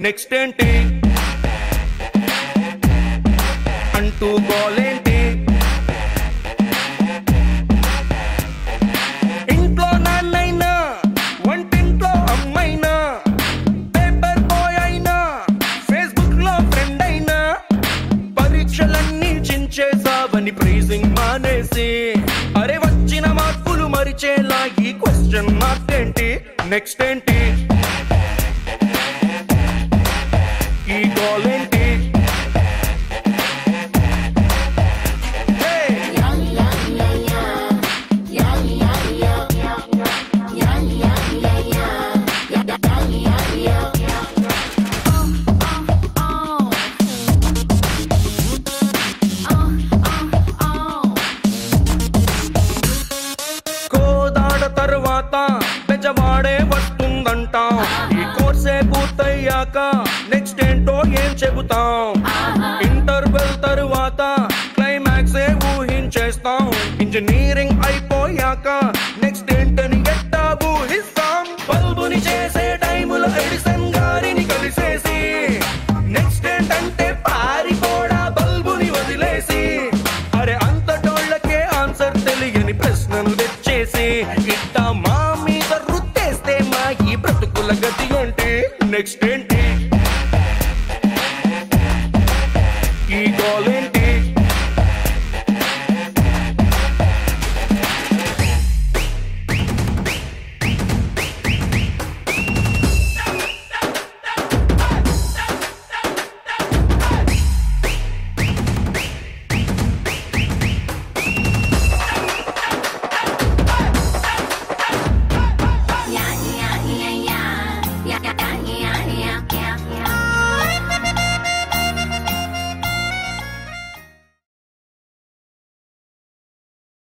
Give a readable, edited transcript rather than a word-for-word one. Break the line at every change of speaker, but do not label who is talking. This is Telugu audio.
నెక్స్ట్ ఏంటి అంటూ గోలేంటి ఇంట్లో నాన్నైనా వంటింట్లో అమ్మైనా పేపర్ బాయ్ అయినా ఫేస్బుక్ లో ఫ్రెండ్ అయినా పరీక్షలన్నీ చించేసావని ప్రైజింగ్ మానేసి అరే వచ్చిన మార్కులు మరిచేలా ఈ క్వశ్చన్ మార్క్ ఏంటి నెక్స్ట్ ఏంటి ఈ గోల్ ఏంటి తర్వాత బెజవాడే వస్తుందంట ఈ కోర్సే పూర్తయ్యాక నెక్స్ట్ ఏంటో ఏం చెబుతాం ఇంటర్వెల్ తరువాత క్లైమాక్సే ఊహించేస్తాం ఇంజనీరింగ్ అయిపోయాక